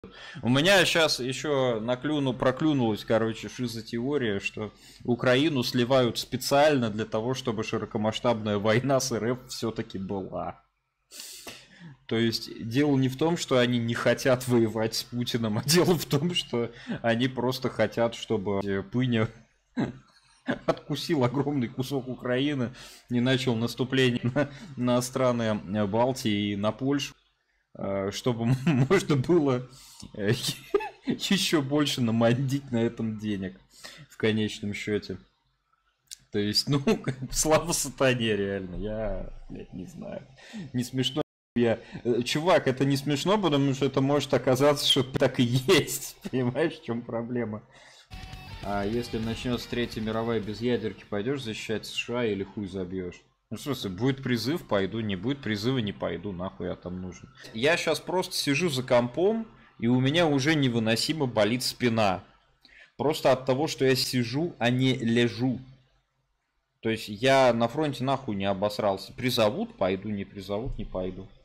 У меня сейчас еще проклюнулась, короче, шизотеория, что Украину сливают специально для того, чтобы широкомасштабная война с РФ все-таки была. То есть дело не в том, что они не хотят воевать с Путиным, а дело в том, что они просто хотят, чтобы Пыня откусил огромный кусок Украины и начал наступление на страны Балтии и на Польшу, чтобы можно было еще больше намандить на этом денег в конечном счете. То есть, ну, слава сатане, реально. Я, блядь, не знаю. Не смешно. Чувак, это не смешно, потому что это может оказаться, что так и есть. Понимаешь, в чем проблема? А если начнется Третья мировая без ядерки, пойдешь защищать США или хуй забьешь? Ну, в смысле, будет призыв, пойду, не будет призыва, не пойду, нахуй я там нужен. Я сейчас просто сижу за компом, и у меня уже невыносимо болит спина. Просто от того, что я сижу, а не лежу. То есть я на фронте нахуй не обосрался. Призовут, пойду, не призовут, не пойду.